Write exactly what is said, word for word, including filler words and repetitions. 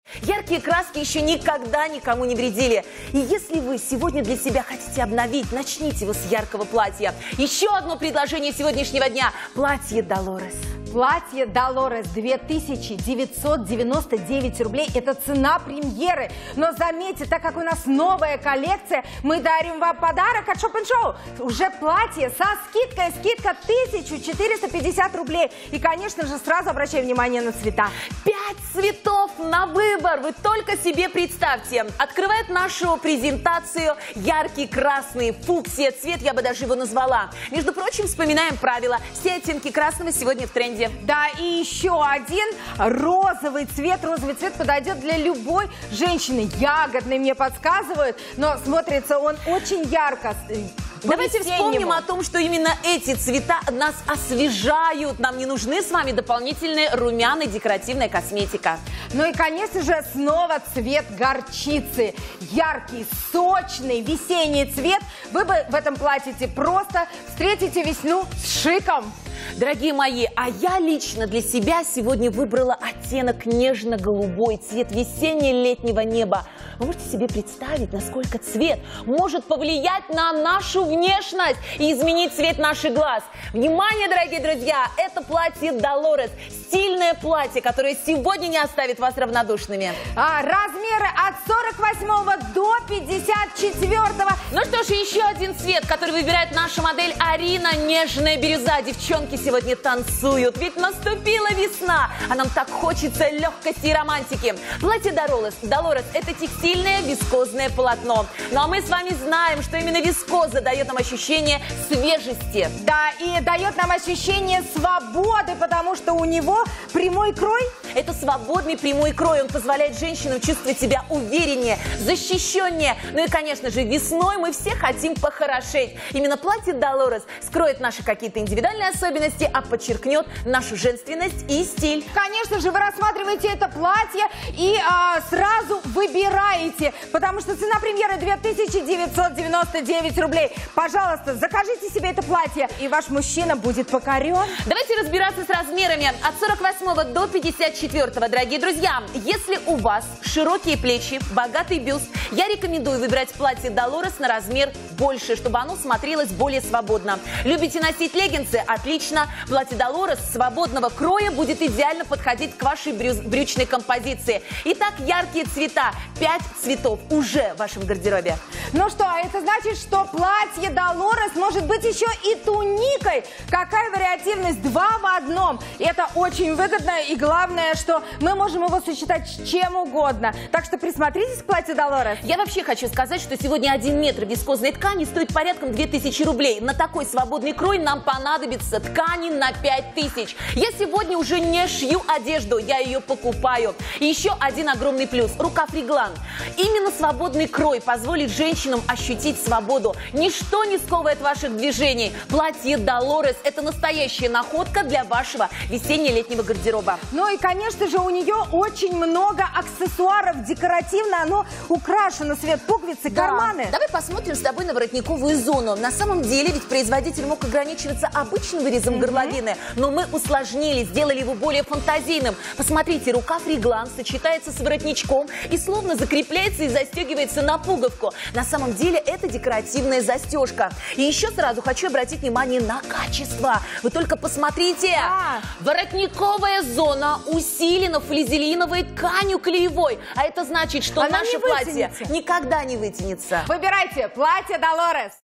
Яркие краски еще никогда никому не вредили. И если вы сегодня для себя хотите обновить, начните его с яркого платья. Еще одно предложение сегодняшнего дня – платье Долорес. Платье Долорес две тысячи девятьсот девяносто девять рублей. Это цена премьеры. Но заметьте, так как у нас новая коллекция, мы дарим вам подарок от Shop and Show. Уже платье со скидкой. Скидка тысяча четыреста пятьдесят рублей. И, конечно же, сразу обращаем внимание на цвета. Пять цветов на выбор. Вы только себе представьте. Открывает нашу презентацию яркий красный фуксия цвет. Я бы даже его назвала. Между прочим, вспоминаем правила. Все оттенки красного сегодня в тренде. Да, и еще один розовый цвет. Розовый цвет подойдет для любой женщины. Ягодный, мне подсказывают, но смотрится он очень ярко. Давайте вспомним о том, что именно эти цвета нас освежают. Нам не нужны с вами дополнительные румяная декоративная косметика. Ну и, конечно же, снова цвет горчицы. Яркий, сочный, весенний цвет. Вы бы в этом платье просто встретите весну с шиком. Дорогие мои, а я лично для себя сегодня выбрала оттенок нежно-голубой, цвет весенне-летнего неба. Вы можете себе представить, насколько цвет может повлиять на нашу внешность и изменить цвет наших глаз. Внимание, дорогие друзья, это платье Долорес. Стильное платье, которое сегодня не оставит вас равнодушными. А, размеры от сорок восьмого до пятьдесят четвёртого. Ну что ж, еще один цвет, который выбирает наша модель Арина. Нежная бирюза. Девчонки сегодня танцуют, ведь наступила весна, а нам так хочется легкости и романтики. Платье Долорес, Долорес – это текстильное вискозное полотно. Ну а мы с вами знаем, что именно вискоза дает нам ощущение свежести. Да, и дает нам ощущение свободы, потому что у него прямой крой. Это свободный прямой крой, он позволяет женщинам чувствовать себя увереннее, защищеннее. Ну и, конечно же, весной мы все хотим похорошеть. Именно платье Долорес скроет наши какие-то индивидуальные особенности, а подчеркнет нашу женственность и стиль. Конечно же, вы рассматриваете это платье и а, сразу выбираете, потому что цена премьеры две тысячи девятьсот девяносто девять рублей. Пожалуйста, закажите себе это платье, и ваш мужчина будет покорен. Давайте разбираться с размерами от сорок восьмого до пятьдесят четвёртого, дорогие друзья. Если у вас широкие плечи, богатый бюст, я рекомендую выбирать платье Долорес на размер больше, чтобы оно смотрелось более свободно. Любите носить леггинсы? Отлично. Платье Долорес свободного кроя будет идеально подходить к вашей брючной композиции. Итак, яркие цвета. Пять цветов уже в вашем гардеробе. Ну что, это значит, что платье Долорес может быть еще и туникой. Какая вариативность? Два в одном. Это очень выгодно, и главное, что мы можем его сочетать с чем угодно. Так что присмотритесь к платью Долорес. Я вообще хочу сказать, что сегодня один метр вискозной ткани стоит порядком две тысячи рублей. На такой свободный крой нам понадобится ткани на пять тысяч. Я сегодня уже не шью одежду, я ее покупаю. И еще один огромный плюс – рукав реглан. Именно свободный крой позволит женщинам ощутить свободу. Ничто не сковывает ваших движений. Платье Долорес – это настоящая находка для вашего весенне-летнего гардероба. Ну и, конечно же, у нее очень много аксессуаров. Декоративно оно украшено. Свет, пуговицы, да. карманы. Давай посмотрим с тобой на воротниковую зону. На самом деле ведь производитель мог ограничиваться обычным вырезом mm-hmm. горловины, но мы усложнили, сделали его более фантазийным. Посмотрите, рукав реглан сочетается с воротничком и словно закрепляется и застегивается на пуговку. На самом деле это декоративная застежка. И еще сразу хочу обратить внимание на качество. Вы только посмотрите. А. Воротниковая зона усилена флизелиновой тканью клеевой. А это значит, что Она наше платье никогда не вытянется. Выбирайте платье Долорес.